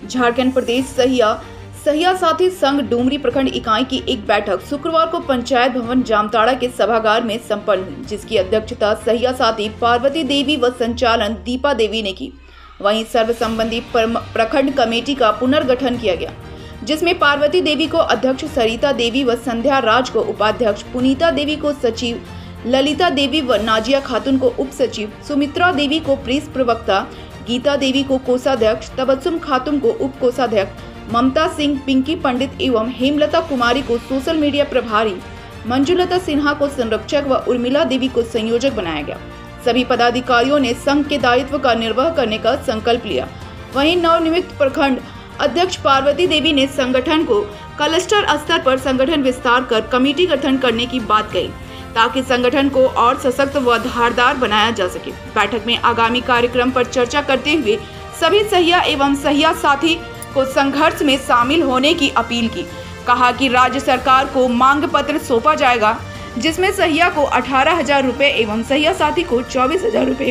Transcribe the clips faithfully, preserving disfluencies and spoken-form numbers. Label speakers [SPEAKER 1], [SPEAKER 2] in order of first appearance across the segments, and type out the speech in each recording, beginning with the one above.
[SPEAKER 1] झारखंड प्रदेश सहिया सहिया साथी संघ डुमरी प्रखंड इकाई की एक बैठक शुक्रवार को पंचायत भवन जामताड़ा के सभागार में संपन्न हुई, जिसकी अध्यक्षता सहिया साथी पार्वती देवी व संचालन दीपा देवी ने की। वहीं सर्व संबंधी प्रखंड कमेटी का पुनर्गठन किया गया, जिसमें पार्वती देवी को अध्यक्ष, सरिता देवी व संध्या राज को उपाध्यक्ष, पुनीता देवी को सचिव, ललिता देवी व नाजिया खातून को उप सचिव, सुमित्रा देवी को प्रेस प्रवक्ता, गीता देवी को कोषाध्यक्ष, तबस्सुम खातून को उप कोषाध्यक्ष, ममता सिंह, पिंकी पंडित एवं हेमलता कुमारी को सोशल मीडिया प्रभारी, मंजुलता सिन्हा को संरक्षक व उर्मिला देवी को संयोजक बनाया गया। सभी पदाधिकारियों ने संघ के दायित्व का निर्वाह करने का संकल्प लिया। वहीं नवनियुक्त प्रखंड अध्यक्ष पार्वती देवी ने संगठन को क्लस्टर स्तर पर संगठन विस्तार कर कमेटी गठन करने की बात कही, ताकि संगठन को और सशक्त व धारदार बनाया जा सके। बैठक में आगामी कार्यक्रम पर चर्चा करते हुए सभी सहिया एवं सहिया साथी को संघर्ष में शामिल होने की अपील की। कहा कि राज्य सरकार को मांग पत्र सौंपा जाएगा, जिसमें सहिया को अठारह हजार रुपए एवं सहिया साथी को चौबीस हजार रुपए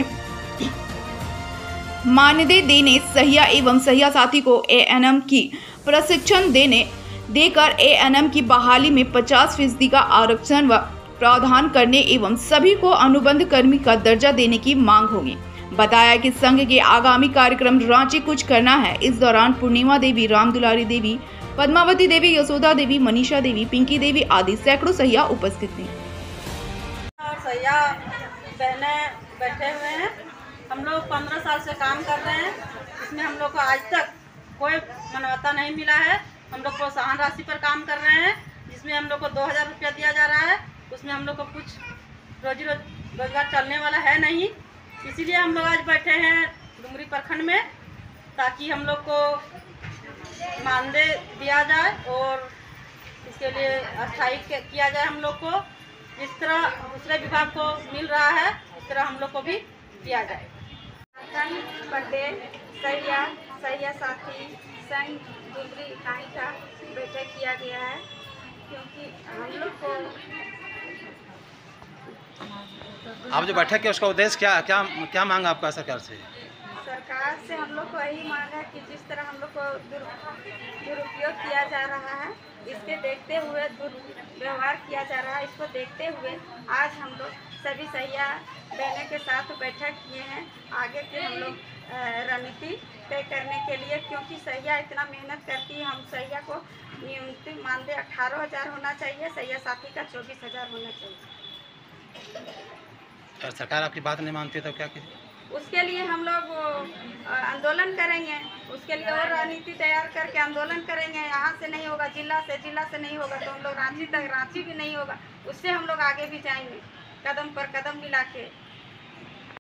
[SPEAKER 1] मानदेय देने, सहिया एवं सहिया साथी को ए एन एम की प्रशिक्षण देने देकर ए एन एम की बहाली में पचास फीसदी का आरक्षण व प्रावधान करने एवं सभी को अनुबंध कर्मी का दर्जा देने की मांग होगी। बताया कि संघ के आगामी कार्यक्रम रांची कुछ करना है। इस दौरान पूर्णिमा देवी, राम दुलारी देवी, पद्मावती देवी, यशोदा देवी, मनीषा देवी, पिंकी देवी आदि सैकड़ों सहिया उपस्थित थी।
[SPEAKER 2] सहिया बहने बैठे हुए हैं। हम लोग पंद्रह साल से काम कर रहे हैं। इसमें हम लोग को आज तक कोई मान्यता नहीं मिला है। हम लोग प्रोत्साहन राशि पर काम कर रहे हैं, जिसमें हम लोग को दो हजार रुपया दिया जा रहा है। उसमें हम लोग को कुछ रोजी रोजगार चलने वाला है नहीं, इसीलिए हम लोग आज बैठे हैं डुमरी प्रखंड में, ताकि हम लोग को मानदेय दिया जाए और इसके लिए अस्थायी किया जाए। हम लोग को जिस तरह दूसरे विभाग को मिल रहा है, इस तरह हम लोग को भी दिया जाए।
[SPEAKER 3] प्रदेश सहिया सहिया साथी संघ डुमरी इकाई का बैठक किया गया है, क्योंकि हम लोग को
[SPEAKER 4] आप जो बैठक है उसका उद्देश्य क्या क्या क्या मांग आपका सरकार से?
[SPEAKER 3] सरकार से हम लोग को यही मांग है कि जिस तरह हम लोग को दुरुपयोग किया जा रहा है, इसके देखते हुए दुर्व्यवहार किया जा रहा है, इसको देखते हुए आज हम लोग सभी सहिया बहने के साथ बैठक किए हैं आगे के हम लोग रणनीति तय करने के लिए, क्योंकि सहिया इतना मेहनत करती है। हम सहिया को न्यूनतम मानदेय अठारह हजार होना चाहिए, सहिया साथी का चौबीस हजार होना चाहिए।
[SPEAKER 4] अगर सरकार आपकी बात नहीं मानती तो क्या कीजिए?
[SPEAKER 3] उसके लिए हम लोग आंदोलन करेंगे, उसके लिए और रणनीति तैयार करके आंदोलन करेंगे। यहाँ से नहीं होगा, जिला से जिला से नहीं होगा तो हम लोग रांची तक, रांची भी नहीं होगा, उससे हम लोग आगे भी जाएंगे कदम पर कदम मिला के।